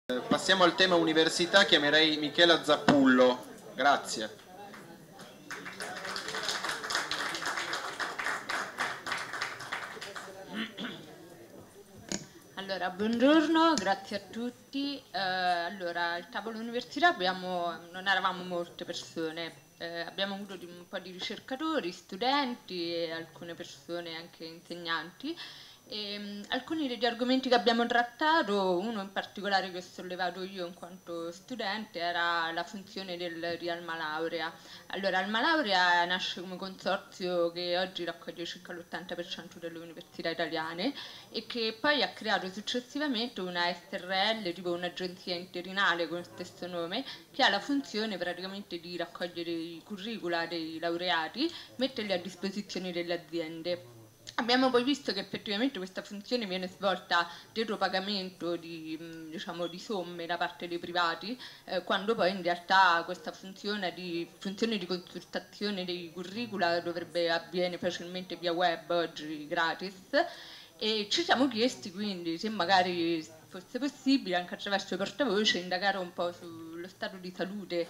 Passiamo al tema università, chiamerei Michela Zappullo. Grazie. Allora, buongiorno, grazie a tutti. Allora, al tavolo università non eravamo molte persone, abbiamo avuto un po' di ricercatori, studenti e alcune persone anche insegnanti. Alcuni degli argomenti che abbiamo trattato, uno in particolare che ho sollevato io in quanto studente, era la funzione del Rialma Laurea. Allora, Alma Laurea nasce come consorzio che oggi raccoglie circa l'80% delle università italiane e che poi ha creato successivamente una SRL, tipo un'agenzia interinale con lo stesso nome, che ha la funzione praticamente di raccogliere i curricula dei laureati, metterli a disposizione delle aziende. Abbiamo poi visto che effettivamente questa funzione viene svolta dietro pagamento diciamo, di somme da parte dei privati, quando poi in realtà questa funzione di consultazione dei curricula dovrebbe avviene facilmente via web oggi gratis. E ci siamo chiesti quindi se magari fosse possibile anche attraverso i portavoce indagare un po' sullo stato di salute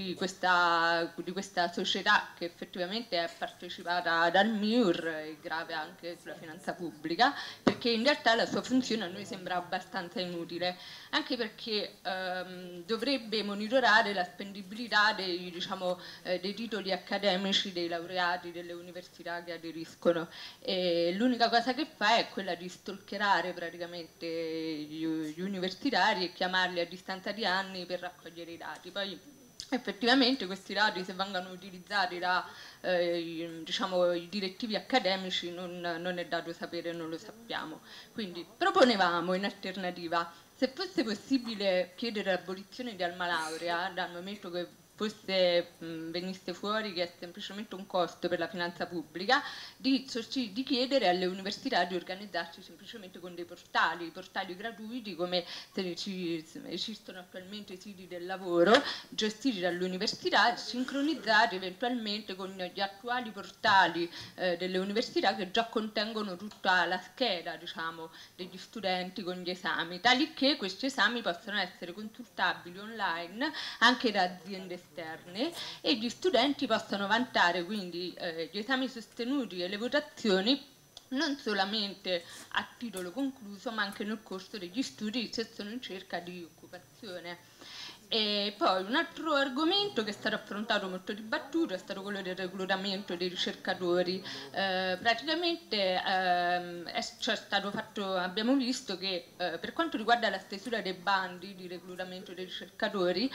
di questa società che effettivamente è partecipata dal MIUR e grave anche sulla finanza pubblica, perché in realtà la sua funzione a noi sembra abbastanza inutile, anche perché dovrebbe monitorare la spendibilità diciamo, dei titoli accademici dei laureati delle università che aderiscono. E l'unica cosa che fa è quella di stalkerare praticamente gli universitari e chiamarli a distanza di anni per raccogliere i dati. Poi effettivamente questi dati, se vengono utilizzati da diciamo, i direttivi accademici, non è dato sapere, non lo sappiamo. Quindi proponevamo in alternativa, se fosse possibile chiedere l'abolizione di Alma Laurea, dal momento che venisse fuori che è semplicemente un costo per la finanza pubblica, di chiedere alle università di organizzarsi semplicemente con dei portali gratuiti come esistono attualmente i siti del lavoro gestiti dall'università, sincronizzati eventualmente con gli attuali portali delle università che già contengono tutta la scheda, diciamo, degli studenti con gli esami, tali che questi esami possono essere consultabili online anche da aziende esterne e gli studenti possono vantare quindi gli esami sostenuti e le votazioni non solamente a titolo concluso ma anche nel corso degli studi se sono in cerca di occupazione. E poi un altro argomento che è stato affrontato molto dibattuto è stato quello del reclutamento dei ricercatori. Praticamente c'è stato fatto, abbiamo visto che per quanto riguarda la stesura dei bandi di reclutamento dei ricercatori,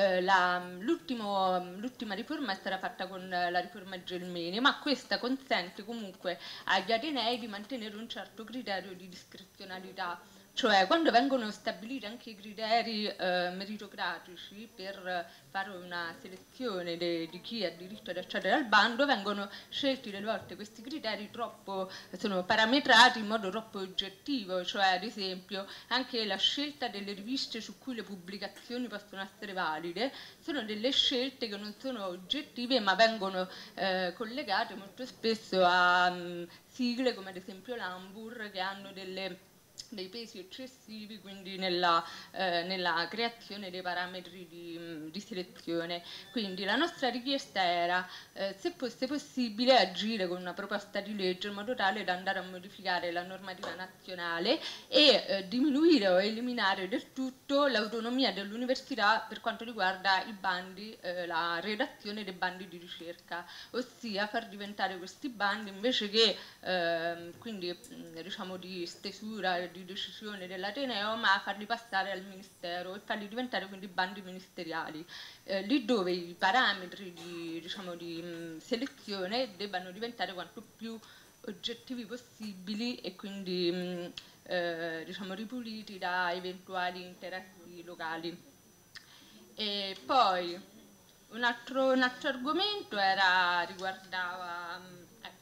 l'ultima riforma è stata fatta con la riforma Gelmini, ma questa consente comunque agli atenei di mantenere un certo criterio di discrezionalità, cioè quando vengono stabiliti anche i criteri meritocratici per fare una selezione di chi ha diritto ad accedere al bando, vengono scelti delle volte questi criteri sono parametrati in modo troppo oggettivo, cioè ad esempio anche la scelta delle riviste su cui le pubblicazioni possono essere valide sono delle scelte che non sono oggettive ma vengono collegate molto spesso a sigle come ad esempio l'Ambur che hanno dei pesi eccessivi quindi nella creazione dei parametri di selezione. Quindi la nostra richiesta era se fosse possibile agire con una proposta di legge in modo tale da andare a modificare la normativa nazionale e diminuire o eliminare del tutto l'autonomia dell'università per quanto riguarda i bandi, la redazione dei bandi di ricerca, ossia far diventare questi bandi invece che quindi diciamo di stesura di decisione dell'Ateneo, ma farli passare al Ministero e farli diventare quindi bandi ministeriali, lì dove i parametri diciamo, di selezione debbano diventare quanto più oggettivi possibili e quindi diciamo, ripuliti da eventuali interessi locali. E poi un altro argomento riguardava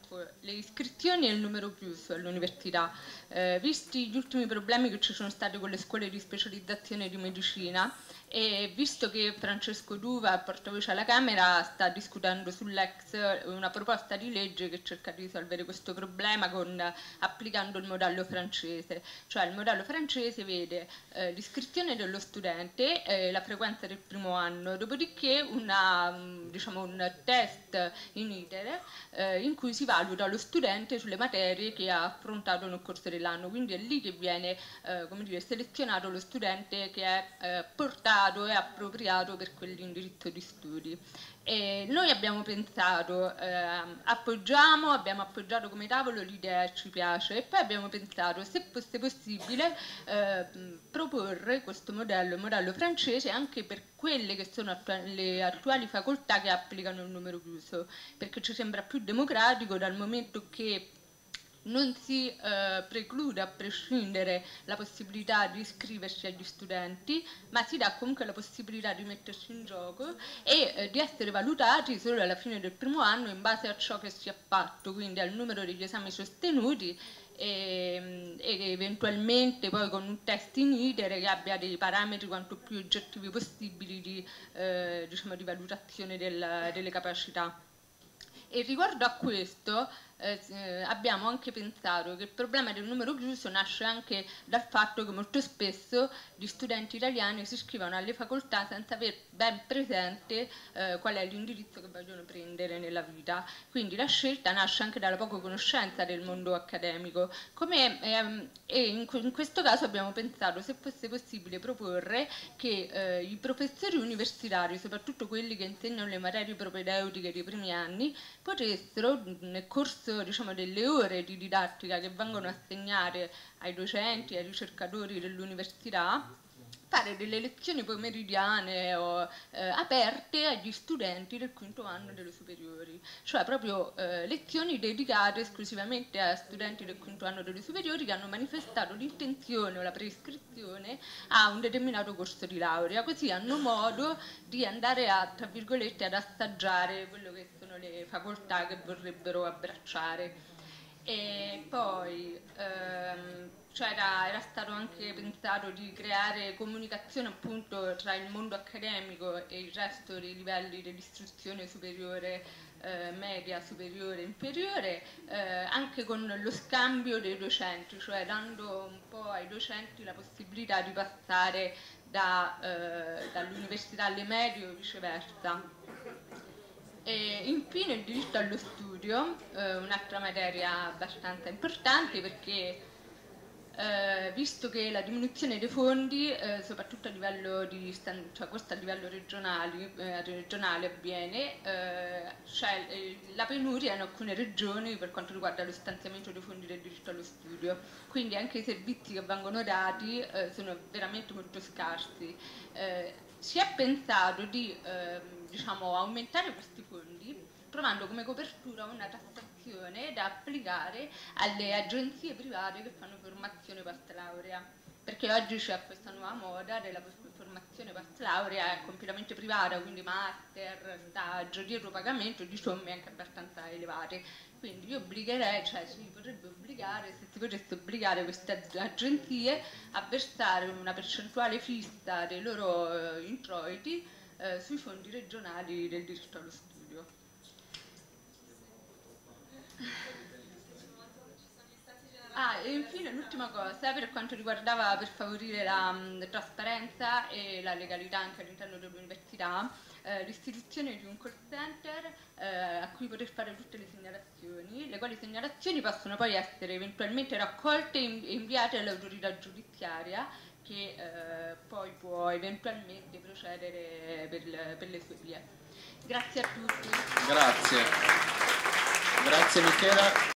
le iscrizioni e il numero chiuso all'università. Visti gli ultimi problemi che ci sono stati con le scuole di specializzazione di medicina e visto che Francesco D'Uva, portavoce alla Camera, sta discutendo sull'ex una proposta di legge che cerca di risolvere questo problema applicando il modello francese. Cioè il modello francese vede l'iscrizione dello studente, la frequenza del primo anno, dopodiché un test in iter in cui si valuta lo studente sulle materie che ha affrontato nel corso dell'anno, quindi è lì che viene selezionato lo studente che è portato e appropriato per quell'indirizzo di studi. E noi abbiamo pensato, abbiamo appoggiato come tavolo l'idea, ci piace, e poi abbiamo pensato se fosse possibile proporre questo modello, il modello francese, anche per quelle che sono le attuali facoltà che applicano il numero chiuso, perché ci sembra più democratico dal momento che non si preclude a prescindere la possibilità di iscriversi agli studenti, ma si dà comunque la possibilità di mettersi in gioco e di essere valutati solo alla fine del primo anno in base a ciò che si è fatto, quindi al numero degli esami sostenuti e eventualmente poi con un test in iter che abbia dei parametri quanto più oggettivi possibili di valutazione delle capacità. E riguardo a questo abbiamo anche pensato che il problema del numero chiuso nasce anche dal fatto che molto spesso gli studenti italiani si iscrivono alle facoltà senza aver ben presente qual è l'indirizzo che vogliono prendere nella vita. Quindi la scelta nasce anche dalla poca conoscenza del mondo accademico. In questo caso abbiamo pensato se fosse possibile proporre che i professori universitari, soprattutto quelli che insegnano le materie propedeutiche dei primi anni, potessero nel corso delle ore di didattica che vengono assegnate ai docenti e ai ricercatori dell'università, fare delle lezioni pomeridiane o aperte agli studenti del quinto anno delle superiori, cioè proprio lezioni dedicate esclusivamente a studenti del quinto anno delle superiori che hanno manifestato l'intenzione o la preiscrizione a un determinato corso di laurea, così hanno modo di andare a, tra virgolette, ad assaggiare quello che sono le facoltà che vorrebbero abbracciare. E poi era stato anche pensato di creare comunicazione appunto tra il mondo accademico e il resto dei livelli dell'istruzione superiore, media, superiore, inferiore, anche con lo scambio dei docenti, cioè dando un po' ai docenti la possibilità di passare dall'università alle medie o viceversa. E infine il diritto allo studio, un'altra materia abbastanza importante perché visto che la diminuzione dei fondi, soprattutto a livello questo a livello regionale avviene, c'è la penuria in alcune regioni per quanto riguarda lo stanziamento dei fondi del diritto allo studio, quindi anche i servizi che vengono dati sono veramente molto scarsi. Si è pensato di aumentare questi fondi trovando come copertura una tassazione da applicare alle agenzie private che fanno formazione post laurea, perché oggi c'è questa nuova moda della formazione post laurea completamente privata, quindi master, stage, dietro pagamento di somme anche abbastanza elevate. Quindi io obbligherei, cioè si potrebbe obbligare, se si potesse obbligare queste agenzie a versare una percentuale fissa dei loro introiti sui fondi regionali del diritto allo studio. E infine l'ultima cosa, per quanto riguardava per favorire la trasparenza e la legalità anche all'interno dell'università, l'istituzione di un call center a cui poter fare tutte le segnalazioni, le quali segnalazioni possono poi essere eventualmente raccolte e inviate all'autorità giudiziaria che poi può eventualmente procedere per le sue vie. Grazie a tutti. Grazie. Grazie Michela.